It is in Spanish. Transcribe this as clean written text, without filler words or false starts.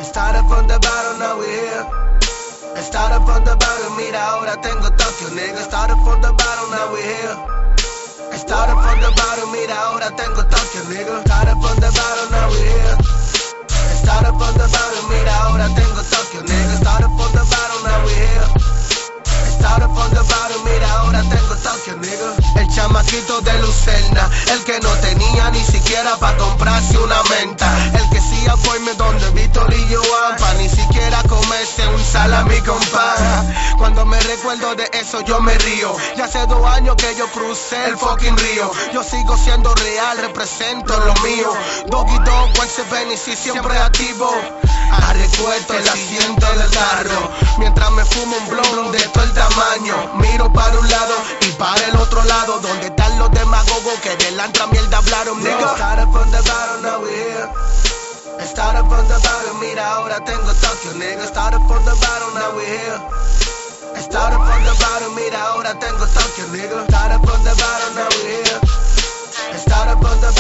Started from the bottom, now we here. Started from the bottom, mira ahora tengo Tokyo, nigga. Started from the bottom, now we here. Started from the bottom, mira ahora tengo Tokyo, nigga. Started from the bottom, now we here. Started from the bottom, mira ahora tengo Tokyo, nigga. Started from the bottom, now we here. Started from the bottom, mira ahora tengo Tokyo, nigga. El chamaquito de Lucerna, el que no tenía ni siquiera pa' comprarse una menta. El que sí apoyme donde Víctor y Joan, pa' ni siquiera comerse un salami con pan. Cuando me recuerdo de eso yo me río. Ya hace 2 años que yo crucé el fucking río. Yo sigo siendo real, represento lo mío. Doggy Dog, Wences Benici, siempre activo. Recuerdo el asiento del carro mientras me fumo un blon de todo el tamaño. Miro para un lado y para el otro lado, donde están los demagogos que de la otra mierda hablaron, nigga. Started from the bottom, now we here. Started from the bottom, mira ahora tengo Tokyo, nigga. Started from the bottom, now we here. Started from the bottom, mira ahora tengo Tokyo, nigga. Started from the bottom, now we here. Started from the bottom.